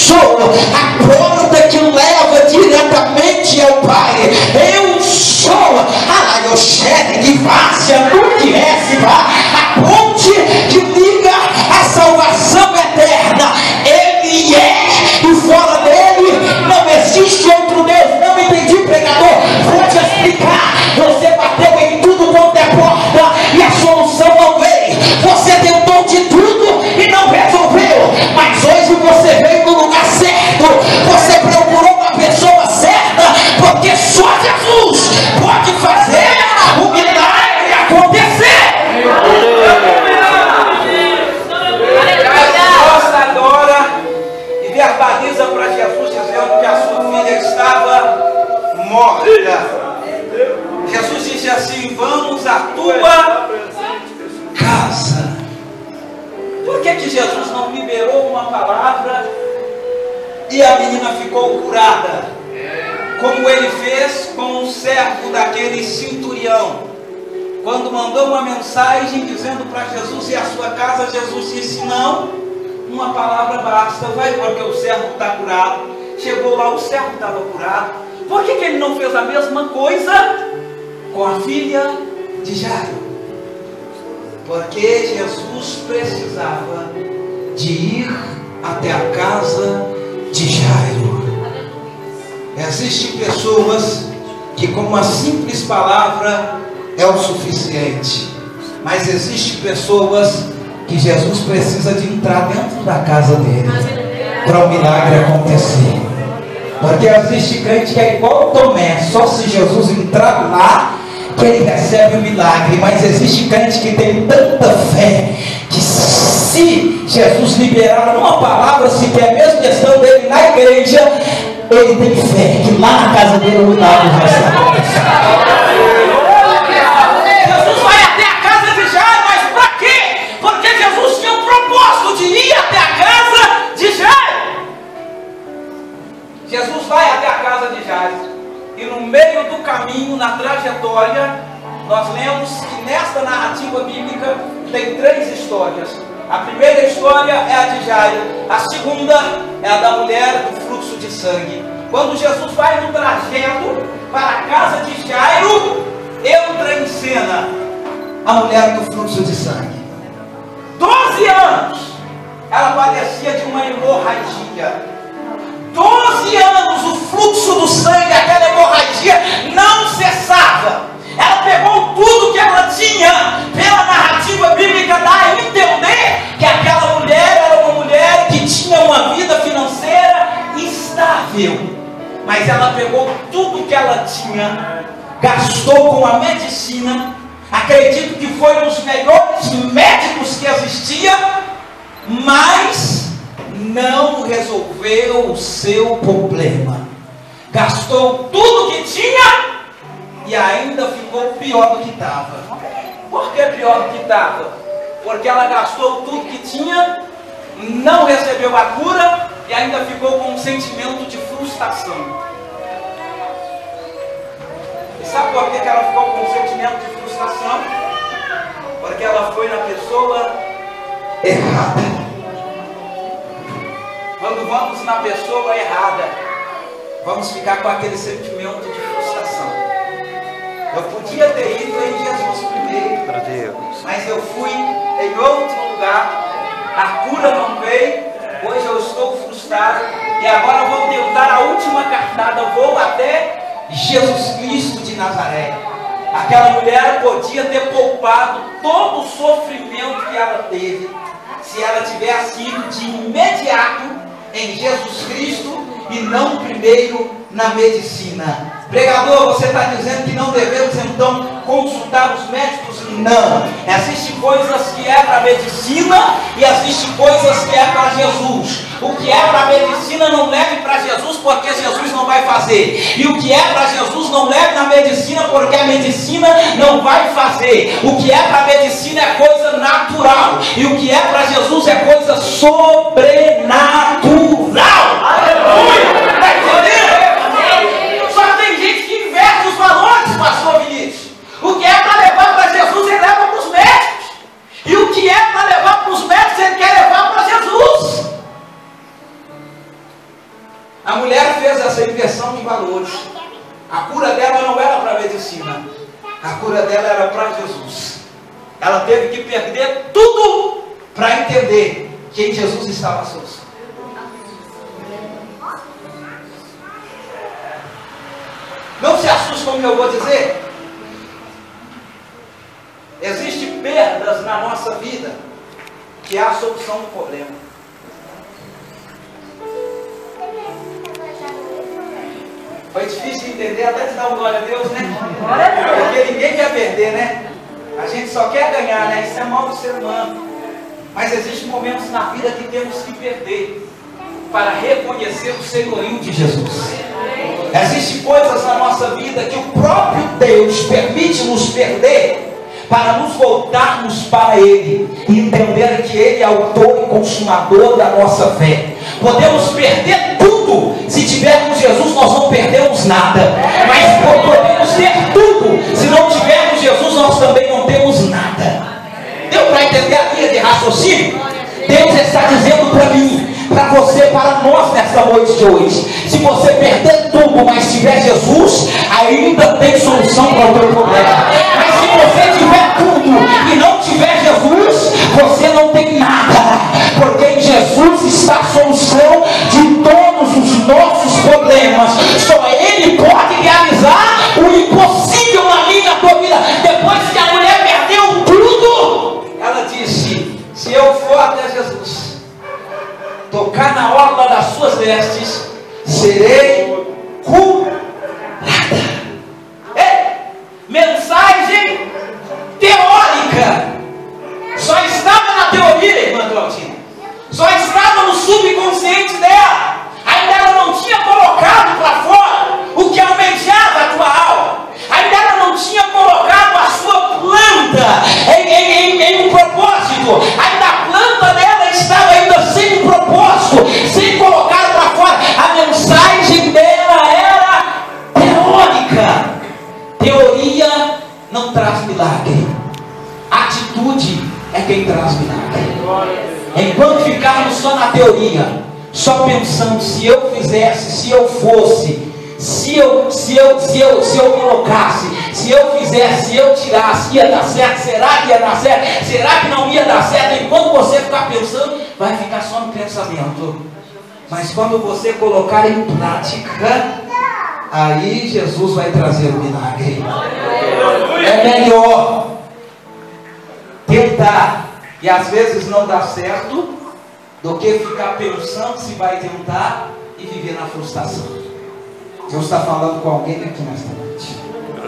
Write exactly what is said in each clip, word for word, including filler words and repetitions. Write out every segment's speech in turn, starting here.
sou a porta que leva diretamente ao Pai. Eu sou a Laiochete que vácia no que resta, a ponte que liga a salvação eterna. Ele é, e fora dele não existe outro Deus. Não entendi, pregador? Vou te explicar. Você bateu em tudo quanto é porta e a solução não veio. Você tentou de tudo e não resolveu. Mas hoje você veio no lugar certo. Você procurou uma pessoa certa, porque só Jesus pode fazer o milagre acontecer. Gosta agora e verbaliza para Jesus dizendo que a sua filha estava morta. Jesus disse assim: vamos à tua casa. Por que que Jesus não liberou uma palavra e a menina ficou curada? Como ele fez com o servo daquele centurião. Quando mandou uma mensagem dizendo para Jesus ir à sua casa, Jesus disse: não, uma palavra basta, vai, porque o servo está curado. Chegou lá, o servo estava curado. Por que que ele não fez a mesma coisa com a filha de Jairo? Porque Jesus precisava de ir até a casa de Jairo. Existem pessoas que com uma simples palavra é o suficiente, mas existem pessoas que Jesus precisa de entrar dentro da casa dele para o milagre acontecer. Porque existe crente que é igual Tomé, só se Jesus entrar lá que ele recebe o milagre. Mas existe crente que tem tanta fé que se Jesus liberar uma palavra, se quer mesmo questão dele na igreja, ele tem fé que lá na casa dele o milagre vai ser acontecido. Jesus vai até a casa de Jairo, mas para quê? Porque Jesus tinha um propósito de ir até a casa de Jairo. Jesus vai até a casa de Jairo. E no meio do caminho, na trajetória, nós lemos que nesta narrativa bíblica tem três histórias. A primeira história é a de Jairo. A segunda é a da mulher do fluxo de sangue. Quando Jesus vai no trajeto para a casa de Jairo, entra em cena a mulher do fluxo de sangue. Doze anos ela padecia de uma hemorragia. Doze anos o fluxo do sangue, aquela hemorragia não cessava. Ela pegou tudo que ela tinha. Pela narrativa bíblica dá a entender que aquela mulher era uma mulher que tinha uma vida financeira estável. Mas ela pegou tudo que ela tinha, gastou com a medicina. Acredito que foi um dos melhores médicos que existia, mas não resolveu o seu problema. Gastou tudo que tinha e ainda ficou pior do que estava. Por que pior do que estava? Porque ela gastou tudo que tinha, não recebeu a cura e ainda ficou com um sentimento de frustração. E sabe por que ela ficou com um sentimento de frustração? Porque ela foi na pessoa errada. Quando vamos na pessoa errada, vamos ficar com aquele sentimento de frustração. Eu podia ter ido em Jesus primeiro, mas eu fui em outro lugar, a cura não veio, hoje eu estou frustrado, e agora eu vou tentar a última cartada, eu vou até Jesus Cristo de Nazaré. Aquela mulher podia ter poupado todo o sofrimento que ela teve, se ela tivesse ido de imediato em Jesus Cristo e não primeiro na medicina. Pregador, você está dizendo que não devemos então consultar os médicos? Não. Existem coisas que é para medicina e existem coisas que é para Jesus. O que é para medicina não leve para Jesus, porque Jesus não vai fazer. E o que é para Jesus não leve na medicina, porque a medicina não vai fazer. O que é para medicina é coisa natural, e o que é para Jesus é coisa sobrenatural. Aleluia! Está entendendo? Só tem gente que inverte os valores, pastor Vinícius. O que é para levar para Jesus, ele leva para os médicos. E o que é para levar para os médicos, ele quer levar para Jesus. vezes essa inversão de valores. A cura dela não era para a medicina, a cura dela era para Jesus. Ela teve que perder tudo para entender que em Jesus estava a solução. Não se assuste com o que eu vou dizer. Existem perdas na nossa vida que é a solução do problema. Foi difícil entender, até te dar uma glória a Deus, né? Porque ninguém quer perder, né? A gente só quer ganhar, né? Isso é mal do ser humano. Mas existem momentos na vida que temos que perder para reconhecer o senhorio de Jesus. Existem coisas na nossa vida que o próprio Deus permite nos perder para nos voltarmos para Ele e entender que Ele é autor e consumador da nossa fé. Podemos perder tudo. Se tivermos Jesus, nós não perdemos nada. Mas podemos ter tudo. Se não tivermos Jesus, nós também não temos nada. Deu para entender a linha de raciocínio? Deus está dizendo para mim, para você, para nós nesta noite de hoje: se você perder tudo, mas tiver Jesus, ainda tem solução para o teu problema. Mas se você tiver tudo e não tiver Jesus, você não tem nada, porque em Jesus está a solução de todos os nossos problemas. Só Ele pode realizar o impossível na minha e na tua vida. Depois que a mulher perdeu tudo, ela disse: se eu for até Jesus, tocar na orla das suas vestes, serei curada. É mensagem teórica. Só estava na teoria, irmã Claudina. Só estava no subconsciente dela. Ainda ela não tinha colocado para fora o que almejava a tua alma. Ainda ela não tinha colocado a sua planta em, em, em, em um propósito. Ainda a planta dela estava ainda sem um propósito, sem colocar para fora. A mensagem dela era teórica. Teoria não traz milagre. Atitude é quem traz milagre. Enquanto ficarmos só na teoria, só pensando, se eu fizesse, se eu fosse, se eu, se eu, se eu, se eu colocasse, se eu fizesse, se eu tirasse, ia dar certo, será que ia dar certo, será que não ia dar certo? Enquanto você ficar pensando, vai ficar só no pensamento. Mas quando você colocar em prática, aí Jesus vai trazer o milagre. É melhor tentar e às vezes não dá certo do que ficar pensando se vai tentar e viver na frustração. Deus está falando com alguém aqui nesta noite.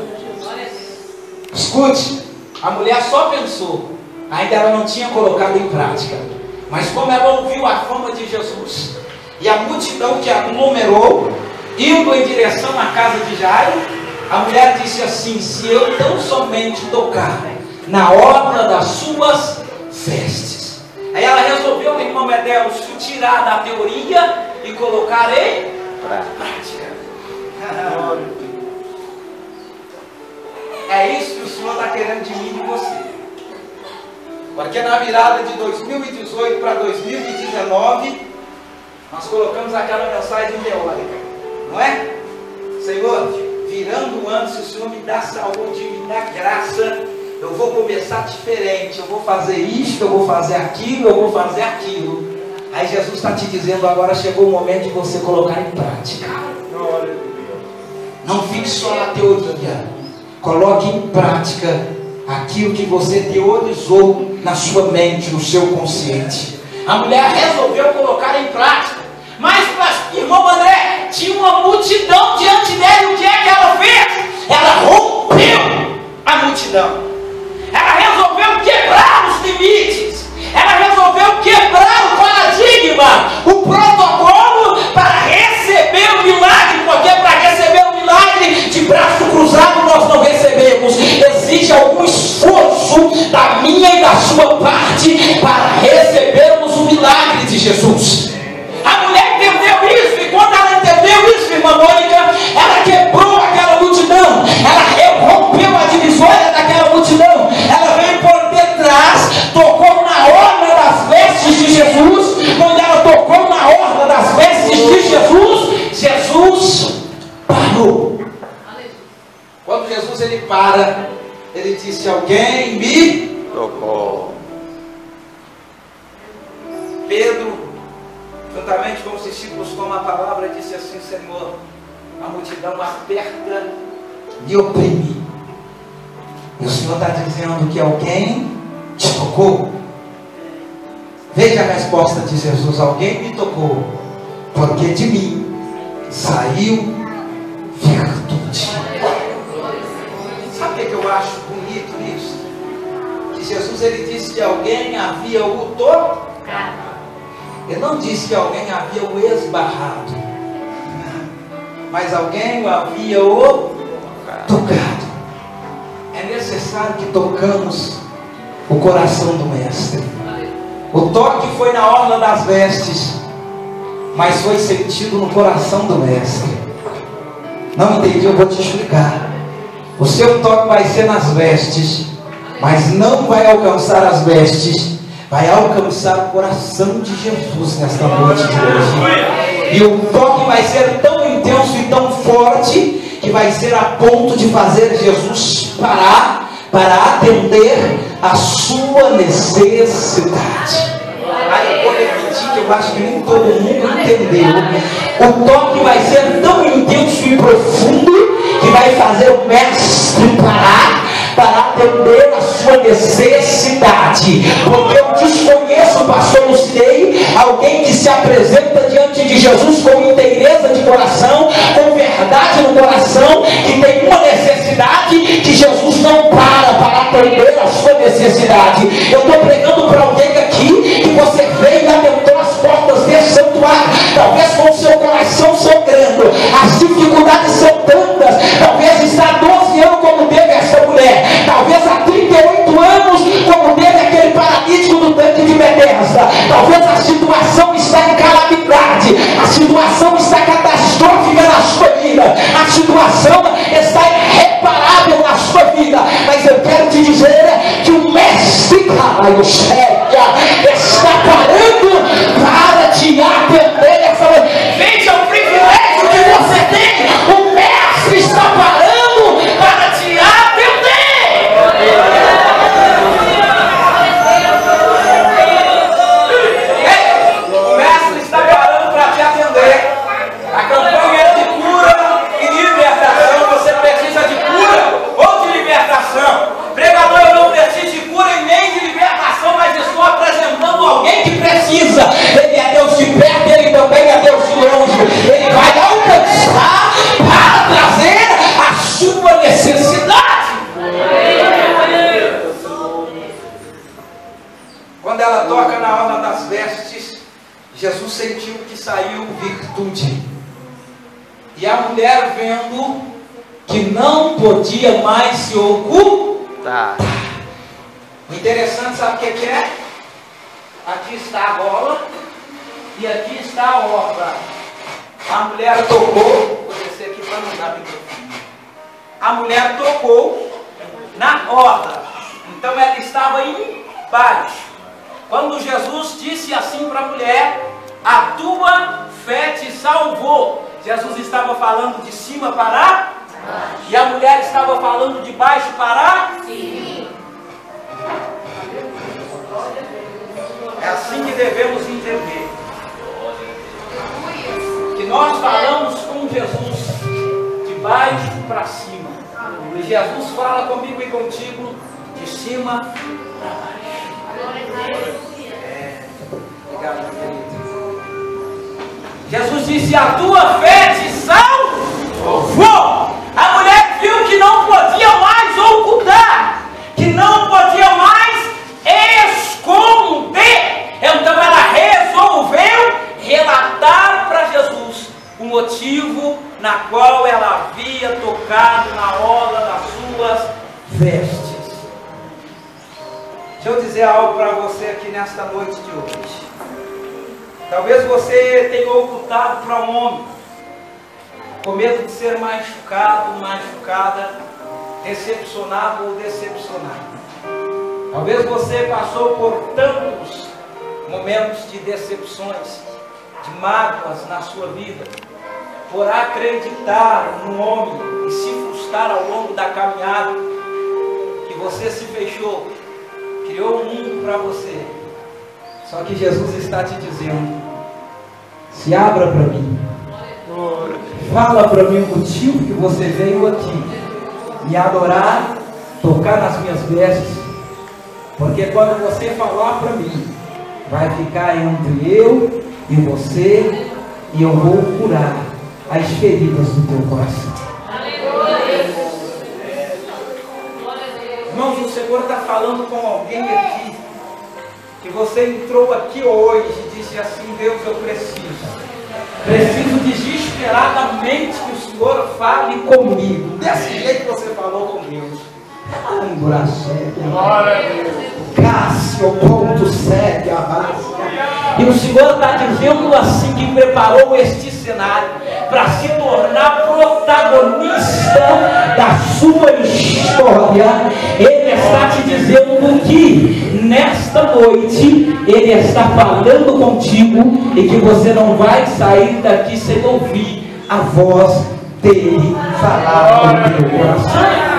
Escute, a mulher só pensou, ainda ela não tinha colocado em prática. Mas como ela ouviu a fama de Jesus e a multidão que aglomerou, indo em direção à casa de Jairo, a mulher disse assim: se eu tão somente tocar na orla das suas vestes. Aí ela resolveu, irmão Medelso, tirar da teoria e colocar em prática. É isso que o Senhor está querendo de mim e de você. Porque na virada de dois mil e dezoito para dois mil e dezenove, nós colocamos aquela mensagem teórica, não é? Senhor, virando o ano, se o Senhor me dá saúde, me dá graça, eu vou começar diferente, eu vou fazer isso, eu vou fazer aquilo, eu vou fazer aquilo. Aí Jesus está te dizendo: agora chegou o momento de você colocar em prática. Não fique só na teoria, coloque em prática aquilo que você teorizou na sua mente, no seu consciente. A mulher resolveu colocar em prática, mas, irmão André, tinha uma multidão diante dela, e o que é que ela fez? Ela rompeu a multidão. Ela resolveu quebrar os limites. Ela resolveu quebrar o paradigma, o protocolo para receber o milagre. Porque para receber o milagre de braço cruzado nós não recebemos. Existe algum esforço da minha e da sua parte para recebermos o milagre de Jesus. A mulher entendeu isso, e quando ela entendeu isso, irmã Mônica, ela quebrou aquela multidão. Ela rompeu a divisória daquela multidão. Ela veio por detrás, tocou na orla das vestes de Jesus. Quando ela tocou na orla das vestes de Jesus, Jesus ele para. Ele disse: alguém me tocou. Pedro, juntamente com os discípulos, toma a palavra e disse assim: Senhor, a multidão aperta, me oprime. E o Senhor está dizendo que alguém te tocou. Veja a resposta de Jesus: alguém me tocou, porque de mim saiu virtude. Sabe o que, é que eu acho bonito nisso? Que Jesus, ele disse que alguém havia o tocado. Ele não disse que alguém havia o esbarrado, mas alguém o havia o tocado. É necessário que tocamos o coração do Mestre. O toque foi na orla das vestes, mas foi sentido no coração do Mestre. Não entendi? Eu vou te explicar. O seu toque vai ser nas vestes, mas não vai alcançar as vestes, vai alcançar o coração de Jesus nesta noite de hoje. E o toque vai ser tão intenso e tão forte, que vai ser a ponto de fazer Jesus parar para atender a sua necessidade. Aí eu vou repetir, que eu acho que nem todo mundo entendeu. O toque vai ser tão intenso e profundo, que vai fazer o Mestre parar para atender a sua necessidade. Porque eu desconheço, pastor Lucinei, alguém que se apresenta diante de Jesus com inteireza de coração, com verdade no coração, que tem uma necessidade, que Jesus não para para atender a sua necessidade. Eu estou pregando para alguém aqui, que você veio e adentrou as portas desse santuário, talvez com o seu coração sangrando, as dificuldades são tantas, talvez está há doze anos como teve essa mulher, talvez há trinta e oito anos como teve aquele paralítico do tanque de Betesda, talvez a situação está em calamidade, a situação está catastrófica na sua vida, a situação está irreparável na sua vida, mas eu quero te dizer que o Mestre caralho está parando para te atender essa noite. Veja o privilégio que você tem, o Mestre está parando para te atender. O Mestre está parando para te atender. A campanha é de cura e libertação. Você precisa de cura ou de libertação? Pregador, eu não preciso de cura e nem de libertação, mas estou apresentando alguém que precisa. Ele é Deus de perto, ele também é Deus de longe. Ele vai alcançar para trazer a sua necessidade. Quando ela toca na orla das vestes, Jesus sentiu que saiu virtude. E a mulher, vendo que não podia mais se ocultar. O interessante, sabe o que é? Aqui está a gola e aqui está a orla. A mulher tocou, vou descer aqui para não dar microfone. A mulher tocou na orla, então ela estava embaixo. Quando Jesus disse assim para a mulher: a tua fé te salvou, Jesus estava falando de cima para baixo, e a mulher estava falando de baixo para cima. É assim que devemos entender, que nós falamos com Jesus de baixo para cima, e Jesus fala comigo e contigo de cima para baixo. É, obrigado, querido. Jesus disse: a tua fé te salvou. A mulher viu que não podia mais ocultar, que não podia mais esconder. Então ela resolveu relatar para Jesus o motivo na qual ela havia tocado na orla das suas vestes. Deixa eu dizer algo para você aqui nesta noite de hoje. Talvez você tenha ocultado para um homem, com medo de ser machucado, machucada, decepcionado ou decepcionado. Talvez você passou por tantos momentos de decepções, de mágoas na sua vida, por acreditar no homem e se conquistar ao longo da caminhada, que você se fechou, criou um mundo para você. Só que Jesus está te dizendo: se abra para mim, fala para mim o motivo que você veio aqui, me adorar, tocar nas minhas vestes, porque quando você falar para mim, vai ficar entre eu e você, e eu vou curar as feridas do teu coração. Irmãos, o Senhor está falando com alguém aqui, que você entrou aqui hoje e disse assim: Deus, eu preciso, preciso desesperadamente que o Senhor fale comigo, desse jeito que você falou com Deus. Cássio, ponto segue a base. E o Senhor está dizendo assim, que preparou este cenário para se tornar protagonista da sua história. Ele está te dizendo que nesta noite Ele está falando contigo e que você não vai sair daqui sem ouvir a voz dele falar no teu coração.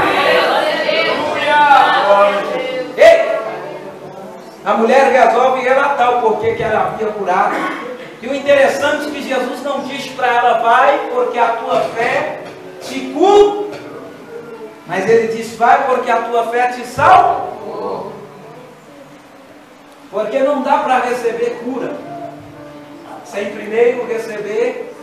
A mulher resolve relatar o porquê que ela havia curado. E o interessante é que Jesus não diz para ela: vai porque a tua fé te cura. Mas ele diz: vai porque a tua fé te salva. Porque não dá para receber cura sem primeiro receber